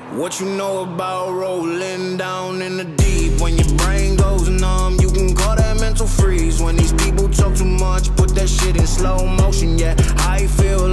What you know about rolling down in the deep? When your brain goes numb, you can call that mental freeze. When these people talk too much, put that shit in slow motion. Yeah, I feel